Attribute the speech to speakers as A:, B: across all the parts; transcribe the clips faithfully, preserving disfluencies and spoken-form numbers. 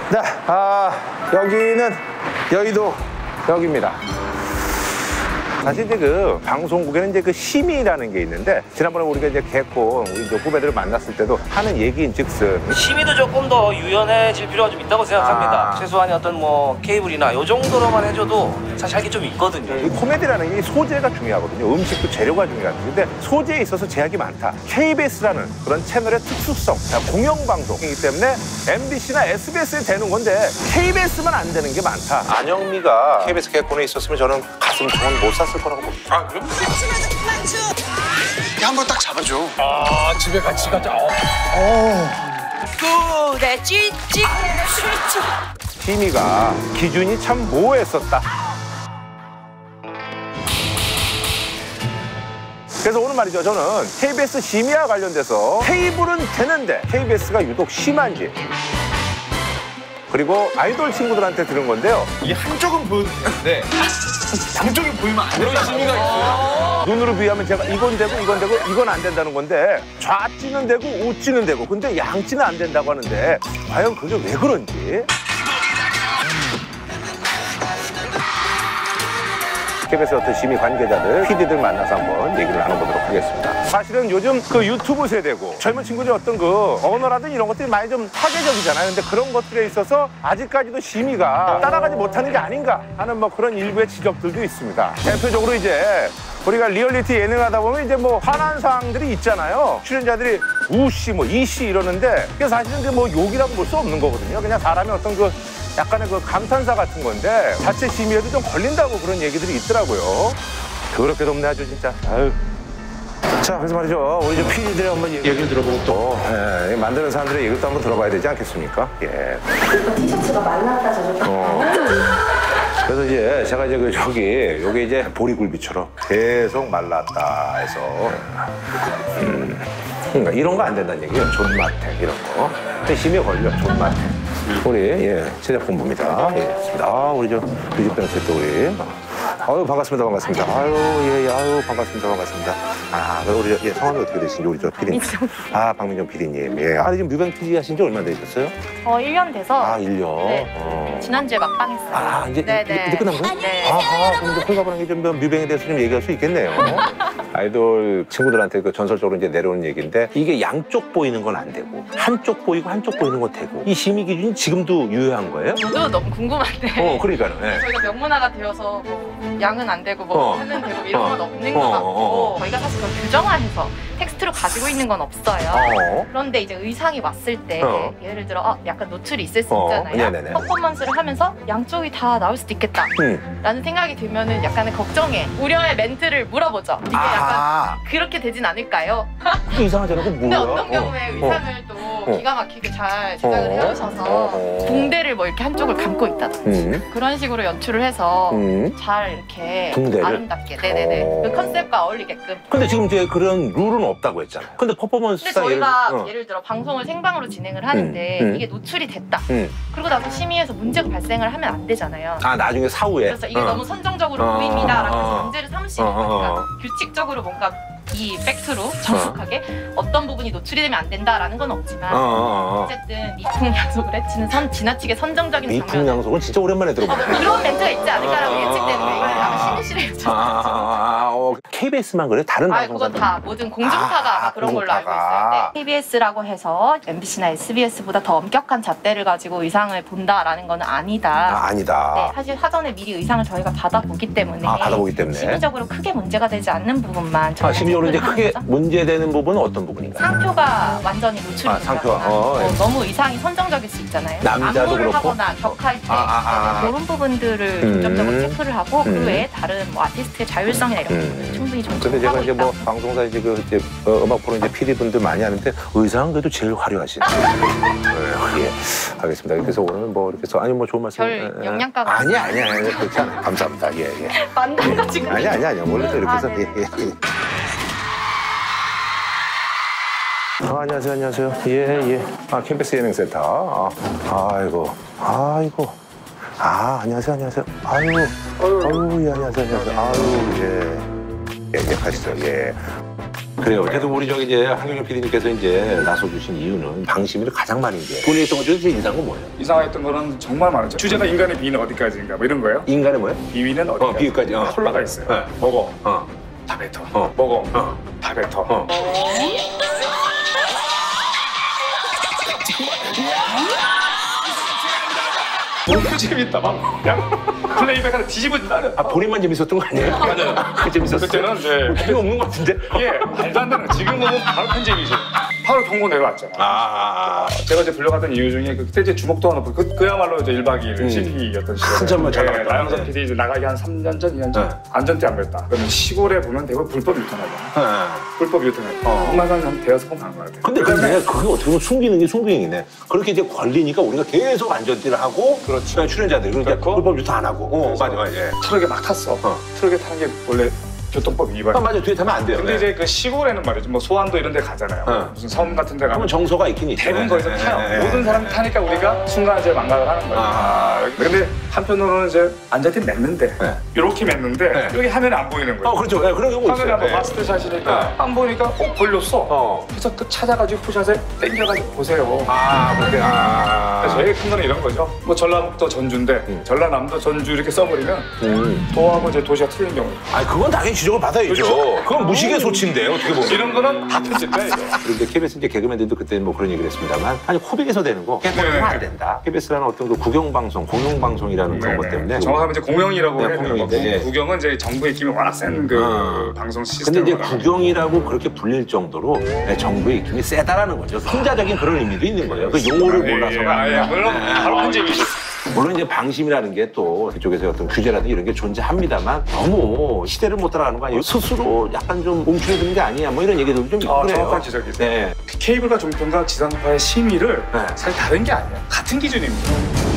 A: 네, 아, 여기는 여의도 역입니다. 사실 이제 그 방송국에는 이제 그 심의라는 게 있는데 지난번에 우리가 이제 개콘 우리 이제 후배들을 만났을 때도 하는 얘기인즉슨
B: 심의도 조금 더 유연해질 필요가 좀 있다고 생각합니다. 아. 최소한 어떤 뭐 케이블이나 요 정도로만 해줘도 사실 할 게 좀 있거든요.
A: 이 코미디라는 게 소재가 중요하거든요. 음식도 재료가 중요하거든요. 근데 소재에 있어서 제약이 많다. 케이비에스라는 그런 채널의 특수성, 공영방송이기 때문에 엠비씨나 에스비에스에 되는 건데 케이비에스만 안 되는 게 많다. 안영미가 케이비에스 개콘에 있었으면 저는 가슴 돈 못 샀을 거라고 봅니다.
C: 아, 그럼?
D: 한번 딱 잡아줘.
C: 아, 집에 같이 가자.
E: 어. 꿀에 찌찌 찌찌.
A: 심의가 기준이 참 모호했었다. 그래서 오늘 말이죠. 저는 케이비에스 심의와 관련돼서 테이블은 되는데 케이비에스가 유독 심한지 그리고 아이돌 친구들한테 들은 건데요.
C: 이게 한쪽은 보여주는데 양쪽이 보이면 안 되는 심리가 있어요.
A: 눈으로 비하면 제가 이건 되고 이건 되고 이건 안 된다는 건데 좌찌는 되고 우찌는 되고 근데 양찌는 안 된다고 하는데 과연 그게 왜 그런지. 케이비에스 어떤 심의 관계자들, 피디들 만나서 한번 얘기를 나눠보도록 하겠습니다. 사실은 요즘 그 유튜브 세대고 젊은 친구들이 어떤 그 언어라든지 이런 것들이 많이 좀 파괴적이잖아요. 근데 그런 것들에 있어서 아직까지도 심의가 따라가지 못하는 게 아닌가 하는 뭐 그런 일부의 지적들도 있습니다. 대표적으로 이제 우리가 리얼리티 예능 하다 보면 이제 뭐 화난 사항들이 있잖아요. 출연자들이 우씨 뭐 이씨 이러는데 그게 사실은 뭐 욕이라고 볼 수 없는 거거든요. 그냥 사람의 어떤 그 약간의 그 감탄사 같은 건데 자체 심의에도 좀 걸린다고 그런 얘기들이 있더라고요. 그렇게 덥네 아주 진짜. 아유. 자, 그래서 말이죠. 우리 좀 피디들의 한번 얘기를 들어보고 또 예, 만드는 사람들의 얘기를 또 한번 들어봐야 되지 않겠습니까? 예.
F: 티셔츠가 말랐다 젖었다. 어.
A: 그래서 이제 제가 이제 그 저기 요게 이제 보리굴비처럼 계속 말랐다 해서 음, 그러니까 이런 거 안 된다는 얘기예요. 존맛택 이런 거. 근데 심의에 걸려 존맛택. 우리 예 제작본부입니다. 예, 아 우리 저 뮤직뱅크 또 우리 아유 반갑습니다 반갑습니다. 아유 예, 예 아유 반갑습니다 반갑습니다. 아 우리 예 성함이 어떻게 되시는지 우리 저 피디님. 아 박민정 피디님. 예. 아 지금 뮤뱅 피디 하신 지 얼마나 되셨어요?
G: 어 일 년 돼서.
A: 아 일 년.
G: 네.
A: 어.
G: 지난주에 막방했어요.
A: 아 이제
G: 네네.
A: 이제, 이제 끝난 거예요?
G: 네.
A: 아하 그럼 이제 홀가분하게 좀 뮤뱅에 대해서 좀 얘기할 수 있겠네요. 아이돌 친구들한테 그 전설적으로 이제 내려오는 얘기인데 이게 양쪽 보이는 건 안 되고 한쪽 보이고 한쪽 보이는 건 되고 이 심의 기준이 지금도 유효한 거예요?
G: 저도 너무 궁금한데.
A: 어 그러니까요. 네.
G: 저희가 명문화가 되어서 뭐 양은 안 되고 뭐
A: 어.
G: 하는 되고 이런 건
A: 어.
G: 없는
A: 어.
G: 것 같고
A: 어.
G: 저희가 사실 그걸 규정화해서 텍스트로 가지고 있는 건 없어요.
A: 어.
G: 그런데 이제 의상이 왔을 때
A: 어.
G: 예를 들어 어, 약간 노출이 있을 수
A: 어.
G: 있잖아요.
A: 네네네.
G: 퍼포먼스를 하면서 양쪽이 다 나올 수도 있겠다
A: 음.
G: 라는 생각이 들면은 약간의 걱정에 우려의 멘트를 물어보죠. 이게
A: 아.
G: 약간 그렇게 되진 않을까요?
A: 그거 이상하잖아. 그거
G: 근데
A: 뭐야?
G: 어떤 경우에
A: 어.
G: 의상을 또
A: 어.
G: 기가 막히게 잘 제작을
A: 어.
G: 해오셔서
A: 어.
G: 붕대를 뭐 이렇게 한쪽을 감고 있다든지
A: 음.
G: 그런 식으로 연출을 해서
A: 음.
G: 잘 이렇게
A: 붕대를?
G: 아름답게 네네네
A: 어.
G: 그 컨셉과 어울리게끔.
A: 근데 지금 이제 그런 룰은 없다고 했잖아. 근데 퍼포먼스
G: 근데 저희가
A: 예를, 어.
G: 예를 들어 방송을 생방으로 진행을 하는데
A: 음. 음.
G: 이게 노출이 됐다.
A: 음.
G: 그리고 나서 심의에서 문제가 발생을 하면 안 되잖아요.
A: 아 나중에 사후에.
G: 그래서 이게
A: 어.
G: 너무 선정적으로
A: 어.
G: 보입니다라고 해서
A: 어.
G: 문제를 삼으시는
A: 어. 어.
G: 거니까
A: 어.
G: 규칙적으로 뭔가 이 팩트로 정확하게 어. 떤 부분이 노출이 되면 안 된다라는 건 없지만
A: 어. 어. 어.
G: 어쨌든 미풍양속을 해치는 선, 지나치게 선정적인 장면
A: 미풍양속은 진짜 오랜만에 들어보네.
G: 어, 그런 멘트가 있지 않을까라고
A: 아,
G: 예측되는데 이건
A: 아,
G: 아마 심의실에 여쭤봐야죠.
A: 아, 아, 어, 케이비에스만 그래? 다른
G: 아,
A: 방송사들?
G: 그건 다 모든 공중파가
A: 아,
G: 아마 그런 걸로 알고
A: 공중파가.
G: 있어요. 네. 케이비에스라고 해서 엠비씨나 에스비에스보다 더 엄격한 잣대를 가지고 의상을 본다라는 건 아니다.
A: 아, 아니다.
G: 네, 사실 사전에 미리 의상을 저희가 받아보기 때문에
A: 아, 받아보기 때문에.
G: 심의적으로 크게 문제가 되지 않는 부분만
A: 아, 심의적으로 이제 크게
G: 거죠.
A: 문제되는 부분은 어떤 부분인가요?
G: 상표가 완전히 노출이
A: 아, 상표가,
G: 된다거나
A: 어, 예.
G: 뭐 너무 의상이 선정적일 수 있잖아요.
A: 남자도
G: 안무를
A: 그렇고?
G: 하거나 격할 때
A: 아, 아, 아.
G: 그런 부분들을
A: 음.
G: 중점적으로 체크를 하고
A: 음.
G: 그 외에 다른 뭐 아티스트의 자율성이나 이런
A: 음.
G: 부분을 충분히
A: 근데
G: 존중하고
A: 제가 이제 뭐
G: 있다.
A: 방송사 이제 그 이제 어, 음악 프로 이제 피디분들 많이 하는데 의상은 그래도 제일 화려하시네. 네, 예, 알겠습니다. 그래서 오늘 뭐 이렇게 해서 아니 뭐 좋은 말씀.
G: 별
A: 에, 에.
G: 영양가가
A: 아니 아니 아니 그렇지 않아요. 감사합니다. 예 예.
G: 만나가 지금
A: 아니 아니 아니 원래 또 이렇게
G: 아,
A: 해서
G: 네네.
A: 예, 예. 아, 안녕하세요, 안녕하세요. 예, 예. 아, 캠퍼스 예능센터. 아, 아이고, 아이고. 아, 안녕하세요, 안녕하세요. 아유, 아유, 예, 안녕하세요, 안녕하세요. 아유, 예. 예, 예, 가시죠, 예. 그래요. 그래도 우리 저기 이제 한경영 피디님께서 이제 나서주신 이유는 방심위를 가장 많이 이제 본인이 했던 것 중에 제일 이상한 건 뭐예요?
C: 이상했던 거는 정말 많았죠. 주제가 인간의 비위는 어디까지인가 뭐 이런 거예요.
A: 인간의 뭐예요?
C: 비위는 어디까지?
A: 어, 비위까지. 어.
C: 콜라가 있어요.
A: 네.
C: 먹어.
A: 어.
C: 다 뱉어.
A: 어.
C: 먹어.
A: 어.
C: 다 뱉어.
A: 어.
C: 너무 재밌다. 막 그냥 플레이백 하나 뒤집어진다.
A: 아, 본인만 재밌었던 거 아니에요?
C: 맞아요.
A: 그 재밌었어요?
C: 그때는 이제
A: 필요 없는 것 같은데?
C: 예, 말도 안 되는. 지금 보면 바로 편집이지. 바로 경고 내려왔잖아.
A: 아,
C: 제가 이제 불려갔던 이유 중에 그때 이제 주목도가 높은 그, 그야말로 이제 일 박 이 일
A: 음.
C: 씨피였던 시절.
A: 한참만 잘 나갔다.
C: 나영석
A: 네.
C: 피디 이제 나가기 한 삼 년 전, 이 년 전.
A: 네.
C: 안전띠 안 맸다. 그러면 시골에 보면 대부분 불법 유턴하잖아.
A: 네.
C: 불법 유턴해.
A: 어.
C: 한마산 한 대여섯 번 간 거 같아.
A: 근데 근데 그게 어떻게 보면 숨기는 게 숨기능이네. 그렇게 이제 걸리니까 우리가 계속 안전띠를 하고 그렇죠. 출연자들이 그러니까
C: 그렇고.
A: 불법 유턴 안 하고. 어, 맞아, 맞아. 예.
C: 트럭에 막 탔어.
A: 어.
C: 트럭에 타는 게 원래 교통법 위반.
A: 아, 맞아. 뒤에 타면 안 돼요.
C: 근데
A: 네.
C: 이제 그 시골에는 말이죠. 뭐 소환도 이런 데 가잖아요.
A: 어.
C: 무슨 섬 같은 데
A: 그러면
C: 가면
A: 정서가 있긴 있죠.
C: 대부분 거기서
A: 네,
C: 타요.
A: 네, 네,
C: 모든 사람이
A: 네.
C: 타니까 우리가 순간적으로 망각을 하는 거예요.
A: 아.
C: 근데 한편으로는 이제 안전띠 맸는데
A: 네.
C: 이렇게 맸는데
A: 네.
C: 여기 화면에 안 보이는 거예요.
A: 어, 그렇죠. 네, 그런 경우
C: 화면에
A: 있어요.
C: 한번
A: 네.
C: 마스터샷이니까
A: 네.
C: 안 보니까 어 걸렸어.
A: 어.
C: 그래서 그 찾아가지고 포샷에 땡겨가지고 보세요.
A: 아, 그렇게. 아.
C: 그래서 제일 큰 거는 이런 거죠. 뭐 전라북도 전주인데
A: 음.
C: 전라남도 전주 이렇게 써버리면
A: 음.
C: 도하고 이제 도시가 틀린 경우.
A: 아, 그건 당연히 지적을 받아야죠.
C: 그렇죠.
A: 그건 무식의 소치인데요, 어떻게 보면.
C: 이런 거는 다 편집돼야죠.
A: 그런데 케이비에스 이제 개그맨들도 그때 뭐 그런 얘기를 했습니다만, 아니 코빅에서 되는 거 그냥 하면 안 된다. 케이비에스라는 어떤 그 국영방송, 공영방송이라는 그런 것 때문에.
C: 정확하면 이제 공영이라고
A: 네,
C: 해야 되는 거.
A: 공영인데, 예.
C: 국영은 이제 정부의 힘이 워낙 센 그
A: 어.
C: 방송
A: 근데
C: 시스템.
A: 이제 국영이라고 그렇게 불릴 정도로 네, 정부의 입김이 세다라는 거죠. 풍자적인 그런 의미도 있는 거예요. 그 용어를 몰라서가
C: 아, 예,
A: 아니라.
C: 물론
A: 네.
C: 바로 편집이죠.
A: 물론 이제 방심이라는 게 또 그쪽에서 어떤 규제라든지 이런 게 존재합니다만 너무 시대를 못 따라가는 거 아니에요? 스스로 약간 좀 움츠러드는 게 아니냐 뭐 이런 얘기도 좀 있고
C: 아,
A: 그래요.
C: 정확한 지적이세요.
A: 네.
C: 케이블과 종편과 지상파의 심의를
A: 네.
C: 사실 다른 게 아니에요. 같은 기준입니다.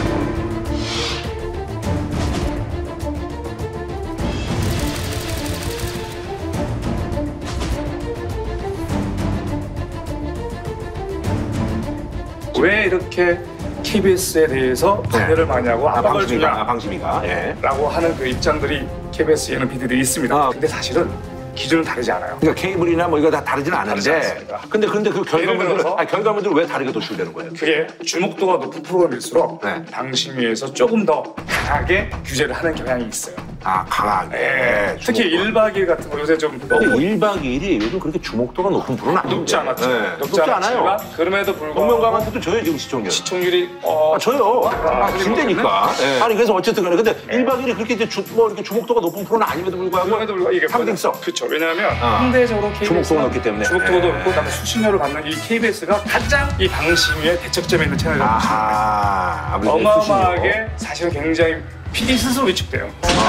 C: 왜 이렇게 케이비에스에 대해서 반대를 많이 하고
A: 아,
C: 압박을
A: 방심이가, 아,
C: 주냐?
A: 방심이가. 예.
C: 라고 하는 그 입장들이 케이비에스 예능 피디들이 있습니다.
A: 아.
C: 근데 사실은 기준은 다르지 않아요.
A: 그러니까 케이블이나 뭐 이거 다 다르진
C: 다르지
A: 않은데.
C: 않습니다.
A: 근데 근데 그 결과물들,
C: 들어서
A: 아니, 결과물들 왜 다르게 도출되는 거예요?
C: 그게 주목도가 높은 프로그램일수록
A: 네.
C: 방심위에서 조금 더 강하게 규제를 하는 경향이 있어요.
A: 아, 강하게.
C: 네. 특히
A: 주목도가.
C: 일 박 이 일 같은 거 요새 좀
A: 근데
C: 너무
A: 일 박 이 일이 요즘 그렇게 주목도가 높은 프로는 아닌데.
C: 높지 않았죠.
A: 네. 높지, 않아요.
C: 않았지만 그럼에도 불구하고
A: 공명감한테도 저요 지금 시청률.
C: 시청률이 어,
A: 아, 저요. 아,
C: 그리고
A: 힘드니까.
C: 네.
A: 아니, 그래서 어쨌든 간에. 근데 일 박 이 일이 그렇게 이제 주, 뭐 이렇게 주목도가 높은 프로는 아님에도 불구하고.
C: 그럼에도 불구하고 이게
A: 상징성.
C: 그렇죠. 왜냐하면
A: 아.
C: 상대적으로 케이비에스가
A: 주목도가 높기 때문에.
C: 주목도가
A: 네.
C: 높고 그다음에 수신료를 받는 이 케이비에스가 가장 이 방심위의 대척점에 있는 채널이라고 보시면 돼요.
A: 아하. 아무래도
C: 어마어마하게 사실은 굉장히 피디 스스로 위축돼요.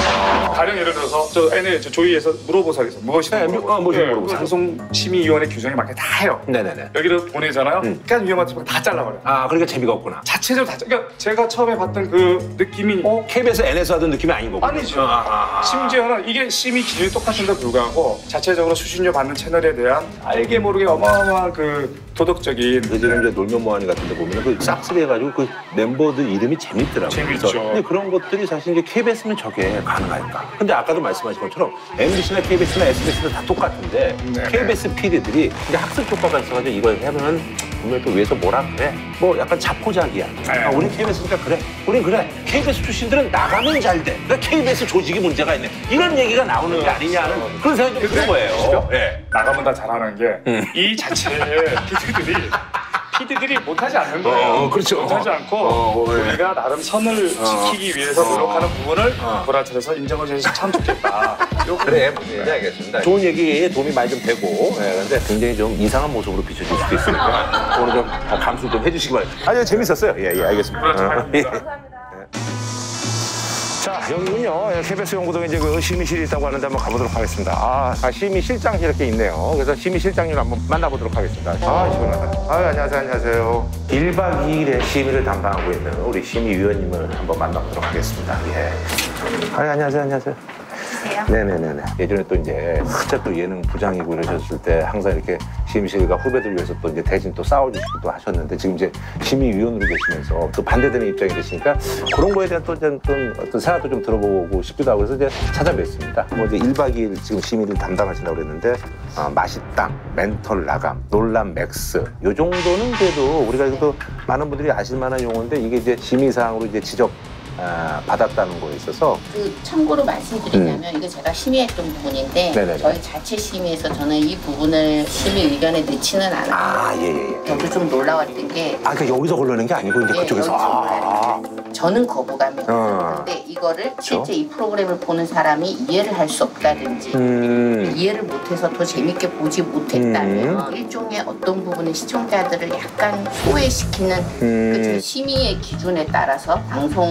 C: 가령 예를 들어서 저 에ヌ저 조이에서 물어보살에서 무엇이든
A: 네,
C: 물어보살.
A: 어, 무엇이든
C: 예,
A: 물어보살.
C: 방송심의위원회 규정에 맞게 다 해요.
A: 네네네.
C: 여기를 보내잖아요.
A: 음.
C: 약간 위험한 팀은 다 잘라버려요.
A: 아, 그러니까 재미가 없구나.
C: 자체적으로 다 잘라. 그러니까 제가 처음에 봤던 그 느낌이 어?
A: 케이비에스 엔에서 하던 느낌이 아닌 거고.
C: 아니죠.
A: 아,
C: 심지어는 이게 심의 기준이 똑같은데 불구하고 자체적으로 수신료 받는 채널에 대한 알게 모르게 어마어마한 그 도덕적인
A: 그 지금 이제 놀면 뭐하니 같은 데 보면 그 싹쓸이 해가지고 그 멤버들 이름이 재밌더라고요.
C: 재밌죠.
A: 그래서 근데 그런 것들이 사실 이제 케이비에스면 저게 가능할까? 근데 아까도 말씀하신 것처럼 엠비씨나 케이비에스나 에스비에스는 다 똑같은데
C: 네.
A: 케이비에스 피디들이 이제 학습 효과가 있어가지고 이걸 하면은 분명히 또 위에서 뭐라 그래? 뭐 약간 자포자기야.
C: 네.
A: 아, 우린 케이비에스니까 그래. 우린 그래. 케이비에스 출신들은 나가면 잘 돼. 그러니까 케이비에스 조직이 문제가 있네. 이런 얘기가 나오는 게 아니냐는 그런 생각이 좀 드는 거예요. 예.
C: 나가면 다 잘하는 게 이
A: 음.
C: 자체의 피디들이 피디들이 못하지 않는 거예요.
A: 어, 그렇죠.
C: 못하지 않고
A: 어, 어, 예.
C: 우리가 나름 선을 지키기 위해서 노력하는 부분을
A: 어.
C: 보라트에서 인정을 해주셔서 참 좋겠다.
A: 그래, 무슨 얘기인지 알겠습니다. 좋은 얘기에 도움이 많이 좀 되고, 네, 그런데 굉장히 좀 이상한 모습으로 비춰질 수도 있으니까 오늘 좀 감수 좀 해주시기 바랍니다. 아주 재밌었어요. 예, 예, 알겠습니다.
C: 감사합니다.
A: 자, 여기군요. 케이비에스 연구동에 이제 그 심의실이 있다고 하는데 한번 가보도록 하겠습니다. 아, 아 심의실장이 이렇게 있네요. 그래서 심의실장님 한번 만나보도록 하겠습니다. 아, 시원하다. 아, 안녕하세요, 안녕하세요. 일 박 이 일의 심의를 담당하고 있는 우리 심의위원님을 한번 만나보도록 하겠습니다. 예. 아, 안녕하세요, 안녕하세요.
F: 해주세요.
A: 네네네네. 예전에 또 이제 진짜 또 예능 부장이고 이러셨을 때 항상 이렇게 심의실과 후배들 위해서 또 이제 대신 또 싸워주시고 또 하셨는데 지금 이제 심의위원으로 계시면서 또 반대되는 입장이 되시니까 그런 거에 대한 또 좀 어떤 생각도 좀 들어보고 싶기도 하고 해서 이제 찾아뵙습니다. 뭐 이제 일 박 이 일 지금 심의를 담당하신다고 그랬는데 어, 맛있당, 멘털 라감, 논란 맥스 요 정도는 그래도 우리가 그래도 많은 분들이 아실 만한 용어인데 이게 이제 심의사항으로 이제 지적 아, 받았다는 거에 있어서
D: 그 참고로 말씀드리자면 이거 제가 심의했던 부분인데
A: 네네네.
D: 저희 자체 심의에서 저는 이 부분을 심의 의견에 넣지는 않아요.
A: 아, 예, 예, 예.
D: 저도 좀 놀라웠던 게
A: 아, 그러니까 여기서 걸러낸 게 아니고 이제
D: 예,
A: 그쪽에서
D: 여기서
A: 아,
D: 저는 거부감이 있어요.
A: 어.
D: 근데 이거를 실제 이 프로그램을 보는 사람이 이해를 할 수 없다든지
A: 음,
D: 이해를 못해서 더 재밌게 보지 못했다면 일종의 어떤 부분의 시청자들을 약간 소외시키는
A: 음.
D: 그 제 심의의 기준에 따라서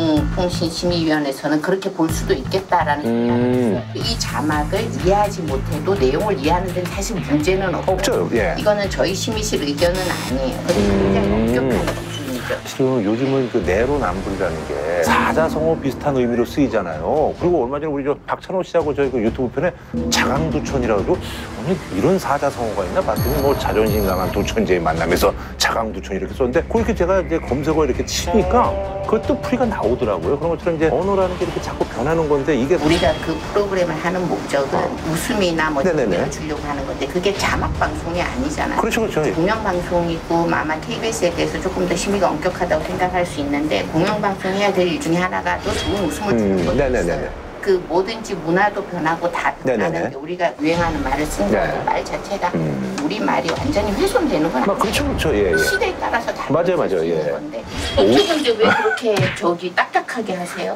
D: 방송통신심의위원회에서는 그렇게 볼 수도 있겠다라는
A: 음.
D: 생각이 있어요. 이 자막을 이해하지 못해도 내용을 이해하는 데는 사실 문제는 없어요.
A: 없죠, 예.
D: 이거는 저희 심의실 의견은 아니에요. 그래서 굉장히
A: 음.
D: 엄격한 기준이죠.
A: 실은 요즘은 그 내로남불이라는 게 사자성어 비슷한 의미로 쓰이잖아요. 그리고 얼마 전에 우리 저 박찬호 씨하고 저희 그 유튜브 편에 자강두천이라고 아니 이런 사자성어가 있나 봤더니 뭐 자존심 강한 두천제의 만남에서 자강두천 이렇게 썼는데 그렇게 제가 이제 검색어 이렇게 치니까 그것도 풀이가 나오더라고요. 그런 것처럼 이제 언어라는 게 이렇게 자꾸 변하는 건데 이게
D: 우리가 그 프로그램을 하는 목적은 웃음이나 뭐
A: 네네네.
D: 재미를 주려고 하는 건데 그게 자막 방송이 아니잖아요.
A: 그렇죠, 그렇죠. 예.
D: 공영방송이고 아마 케이비에스에 대해서 조금 더 심의가 엄격하다고 생각할 수 있는데 공영방송 해야 될 일 중에 하나가 더 좋은 웃음을 주는
A: 음,
D: 것도
A: 네네네네.
D: 있어요. 그 뭐든지 문화도 변하고 다
A: 네네네.
D: 변하는데 우리가 유행하는 말을 쓴
A: 네.
D: 거는 말 자체가
A: 음.
D: 우리 말이 완전히 훼손되는 건
A: 막
D: 아니에요.
A: 그렇죠, 그렇죠. 예, 예.
D: 시대에 따라서 다
A: 맞아요, 맞아요,
D: 바뀔 수 있는
A: 예.
D: 건데 어떻게 근데 왜 그렇게 저기 딱딱하게 하세요?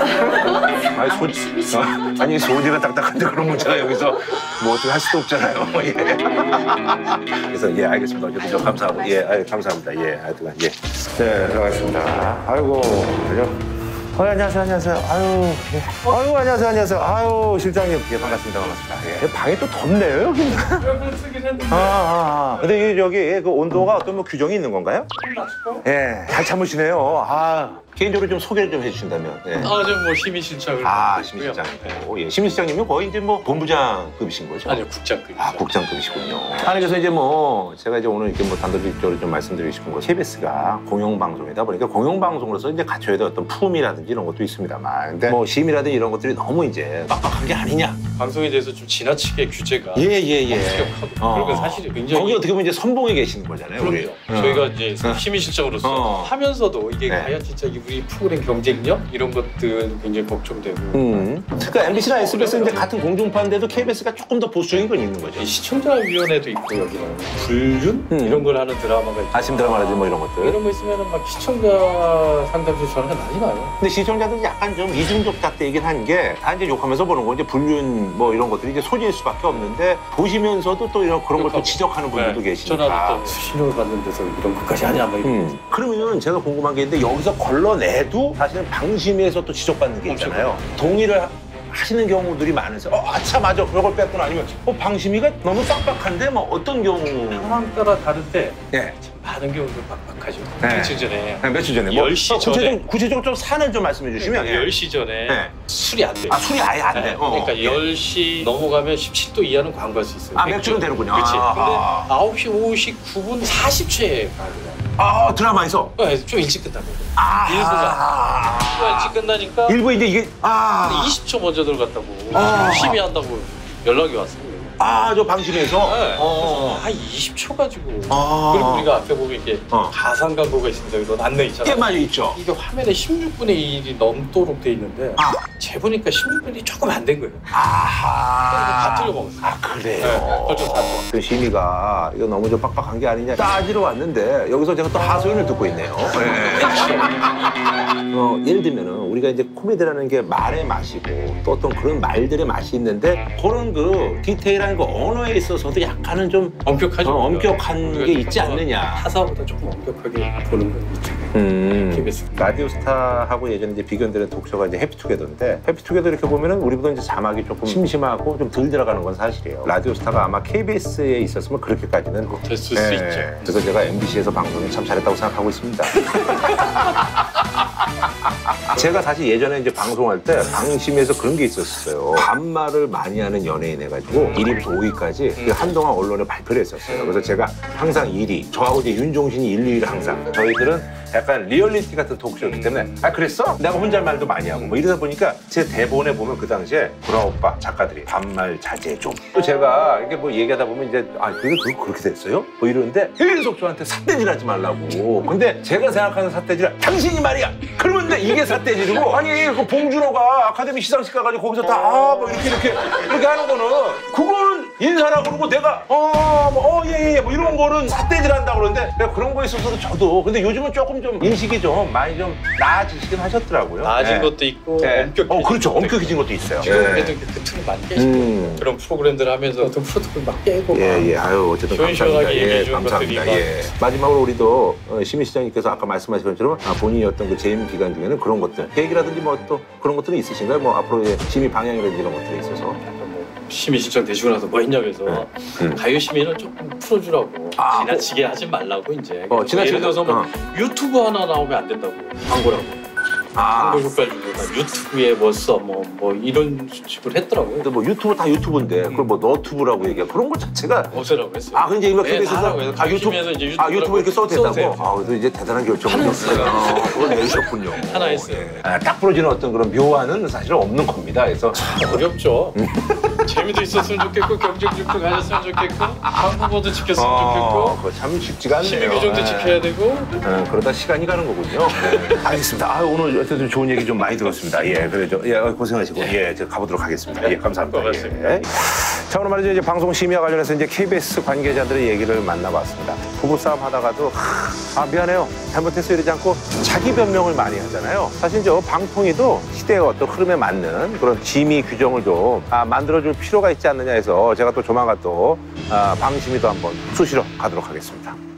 A: 아니,
D: 아무리
A: 소,
D: 심의실
A: 어, 아니 소지가 딱딱한데 그런 문제가 여기서 뭐 어떻게 할 수도 없잖아요. 예. 그래서 예 알겠습니다. 어쨌든 저 감사하고 예 아유, 감사합니다. 예 하여튼 예. 네 들어가겠습니다. 아이고 그죠? 어, 안녕하세요, 안녕하세요. 아유, 예. 아유, 안녕하세요, 안녕하세요. 아유, 실장님. 예, 반갑습니다, 반갑습니다. 예. 방이 또 덥네요, 여기는. 아, 아, 아. 근데 이, 여기 그 온도가 어떤 뭐 규정이 있는 건가요? 예, 잘 참으시네요. 아, 개인적으로 좀 소개를 좀 해주신다면. 예.
H: 아, 저뭐 심의실장을
A: 아,
H: 맡고 있고요.
A: 심의실장이고. 예, 심의실장님은 거의 이제 뭐 본부장급이신 거죠?
H: 아니요, 국장급이죠.
A: 아, 국장급이시군요. 아니, 그래서 이제 뭐, 제가 이제 오늘 이렇게 뭐 단도직입적으로 좀 말씀드리고 싶은 건 케이비에스가 공영방송이다 보니까 공영방송으로서 이제 갖춰야 될 어떤 품이라든지 이런 것도 있습니다만. 근데 뭐 심의라든지 이런 것들이 너무 이제 빡빡한 게 아니냐.
H: 방송에 대해서 좀 지나치게 규제가
A: 예, 예, 예.
H: 엄격하고
A: 어.
H: 그런 건 사실이 굉장히
A: 거기 어떻게 보면 이제 선봉에 계시는 거잖아요,
H: 그럼요.
A: 우리.
H: 저희가 이제 심의실장으로서
A: 어.
H: 하면서도 이게
A: 네.
H: 과연 진짜 이 우리 프로그램 경쟁력 이런 것들 굉장히 걱정되고
A: 음. 그러니까 엠비씨나 에스비에스 이제 같은 공중파인데도 케이비에스가 조금 더 보수적인 건 있는 거죠.
H: 이 시청자위원회도 있고 여기는 불륜
A: 음.
H: 이런 걸 하는 드라마가 있고
A: 아침 드라마라든지 뭐 이런 것들.
H: 이런 거 있으면 막 시청자 상담실 전화가 많이 나요.
A: 근데 시청자들이 약간 좀 이중적 잣대이긴 한 게 다 이제 욕하면서 보는 거 이제 불륜 뭐 이런 것들이 이제 소지일 수밖에 없는데 보시면서도 또 이런 그런 걸 또 지적하는 분들도
H: 네.
A: 계시니까.
H: 전화도 또 수신호를 받는 데서 이런 것까지 하냐 막 이런
A: 음. 그러면 제가 궁금한 게 있는데 여기서 걸러내도 사실은 방심위에서 또 지적받는 게 있잖아요. 동의를 하- 하시는 경우들이 많으세요. 어, 아차 맞아. 그걸 뺐구나. 아니면 어, 방심위가 너무 빡빡한데 뭐 어떤 경우.
H: 상황 따라 다른데
A: 예.
H: 참 많은 경우도 빡빡하죠.
A: 네.
H: 며칠 전에
A: 네, 며칠 전에 뭐
H: 열 시
A: 어,
H: 전에.
A: 구체적, 구체적으로 좀 사안을 좀 말씀해 주시면. 예.
H: 열 시 전에
A: 네.
H: 술이 안 돼요.
A: 아, 술이 아예 안 돼.
H: 네.
A: 어,
H: 그러니까
A: 예.
H: 열 시 넘어가면 십칠 도 이하는 광고할 수 있어요.
A: 아, 맥주는 되는군요.
H: 그렇지.
A: 아,
H: 근데
A: 아.
H: 아홉 시 오십구 분 사십 초에 가거든요.
A: 아, 드라마에서.
H: 네, 좀 일찍 끝나거든요.
A: 아.
H: 일부가. 일부가 일찍 끝나니까
A: 일부 이제 이게 아.
H: 이십 초 먼저 들어갔다고
A: 아.
H: 열심히 한다고 연락이 왔어요.
A: 아, 저 방심에서.
H: 네.
A: 어.
H: 한 이십 초 가지고.
A: 아.
H: 그리고 우리가 앞에 보면 이게
A: 어.
H: 가상 광고가 있습니다. 이런 안내 있잖아요.
A: 예, 맞아 있죠.
H: 이게 화면에 십육 분의 일이 넘도록 돼 있는데
A: 아.
H: 재보니까 십육 분이 조금 안 된 거예요.
A: 아하.
H: 다 틀려 먹었어요.
A: 아, 그래요.
H: 네, 벌써 다 틀려.
A: 그 심의가 이거 너무 좀 빡빡한 게 아니냐 따지러 왔는데 여기서 제가 또 하소연을 듣고 있네요. 네. 어, 예를 들면은 우리가 이제 코미디라는 게 말의 맛이고 또 어떤 그런 말들의 맛이 있는데 그런 그 디테일한 그 언어에 있어서도 약간은 좀
H: 엄격하죠.
A: 어, 엄격한
H: 우리가
A: 게 있지
H: 조금
A: 않느냐.
H: 타사보다 조금 엄격하게 보는 건 있죠.
A: 음.
H: 케이비에스.
A: 라디오스타하고 예전에 이제 비견되는 독서가 이제 해피투게더인데 해피투게더 이렇게 보면은 우리보다 이제 자막이 조금 심심하고 좀 덜 들어가는 건 사실이에요. 라디오스타가 아마 케이비에스에 있었으면 그렇게까지는
H: 될 수
A: 네.
H: 있죠.
A: 그래서 제가 엠비씨에서 방송을 참 잘했다고 생각하고 있습니다. 제가 사실 예전에 이제 방송할 때 방심에서 그런 게 있었어요. 반말을 많이 하는 연예인 해가지고 일 위부터 오 위까지 그 한동안 언론에 발표를 했었어요. 그래서 제가 항상 일 위, 저하고 이제 윤종신이 일, 이 위를 항상. 저희들은 약간 리얼리티 같은 토크쇼이기 때문에 아 그랬어? 내가 혼잣말도 많이 하고 뭐 이러다 보니까 제 대본에 보면 그 당시에 구라 오빠 작가들이 반말 자제 좀. 또 제가 이렇게 뭐 얘기하다 보면 이제 아 그게 그- 그렇게 됐어요? 뭐 이러는데 계속 저한테 삿대질 하지 말라고. 근데 제가 생각하는 삿대질은 당신이 말이야. 그러면 이게 삿대질이고 아니 그 봉준호가 아카데미 시상식 가가지고 거기서 다 아 뭐 이렇게 이렇게 이렇게 하는 거는 그거는 인사라 그러고 내가 어뭐어예예 뭐 이런 거는 삿대질 한다고 그러는데 내가 그런 거에 있어서도 저도 근데 요즘은 조금 좀 인식이 좀 많이 좀 나아지시긴 하셨더라고요.
H: 나아진
A: 네.
H: 것도 있고
A: 네.
H: 엄격해진
A: 어 그렇죠.
H: 것도
A: 엄격해진 것도 있어요.
H: 있고.
A: 예.
H: 그래도 그 틀을 많이 깨시고
A: 음.
H: 그런 프로그램들 하면서 어떤 프로토콜 막 깨고
A: 예, 예. 아유, 어쨌든 감사합니다.
H: 시원시원하게
A: 예,
H: 얘기해주는
A: 감사합니다.
H: 것들이
A: 예. 마지막으로 우리도 어, 시민시장님께서 아까 말씀하신 것처럼 아, 본인이 어떤 그 재임 기간 중에는 그런 것들, 계획이라든지 뭐 또 그런 것들은 있으신가요? 뭐 앞으로의 심의 방향이라든지 이런 것들이 있어서.
H: 뭐 시민 신청 되시고 나서 뭐 했냐 그래서
A: 음.
H: 가요 시민은 조금 풀어주라고
A: 아,
H: 지나치게 하지 말라고 이제
A: 어, 지나치게-
H: 예를 들어서 뭐
A: 어.
H: 유튜브 하나 나오면 안 된다고 광고라고
A: 아,
H: 광고 효과를 주고 나 유튜브에 뭐 써 뭐 뭐 이런 식으로 했더라고요.
A: 근데 뭐 유튜브 다 유튜브인데 그걸 뭐 너튜브라고 얘기해. 그런 것 자체가
H: 없애라고 했어요.
A: 아, 근데 이거
H: 네,
A: 케이비에스에서
H: 다 하라고 해서
A: 아, 유튜브,
H: 가요시민에서 이제
A: 아, 유튜브 이렇게 써도
H: 써도
A: 된다고?
H: 돼요.
A: 아, 그래도 이제 대단한 결정을
H: 하나
A: 했어요.
H: 했어요.
A: 그걸 내주셨군요.
H: 하나 했어요.
A: 예. 아, 딱 부러지는 어떤 그런 묘화는 사실 없는 겁니다. 그래서
H: 어렵죠. 재미도 있었으면 좋겠고 경쟁력도 가졌으면 좋겠고 광고도 지켰으면
A: 어,
H: 좋겠고
A: 그거 참 쉽지가 않네요.
H: 시민 규정도
A: 예.
H: 지켜야 되고
A: 어, 그러다 시간이 가는 거군요. 네. 알겠습니다. 아, 오늘 어쨌든 좋은 얘기 좀 많이 들었습니다. 예, 그래 저 예, 고생하시고 예, 저 가보도록 하겠습니다. 예, 감사합니다.
H: 고맙습니다.
A: 예. 자, 오늘 말이죠. 이제 방송 심의와 관련해서 이제 케이비에스 관계자들의 얘기를 만나봤습니다. 부부싸움 하다가도 하, 아 미안해요. 잘못했어 이러지 않고 자기 변명을 많이 하잖아요. 사실 저 방통위도 시대의 어떤 흐름에 맞는 그런 심의 규정을 좀 아, 만들어줄 필요가 있지 않느냐 해서 제가 또 조만간 또 아, 방심위도 한번 수시로 가도록 하겠습니다.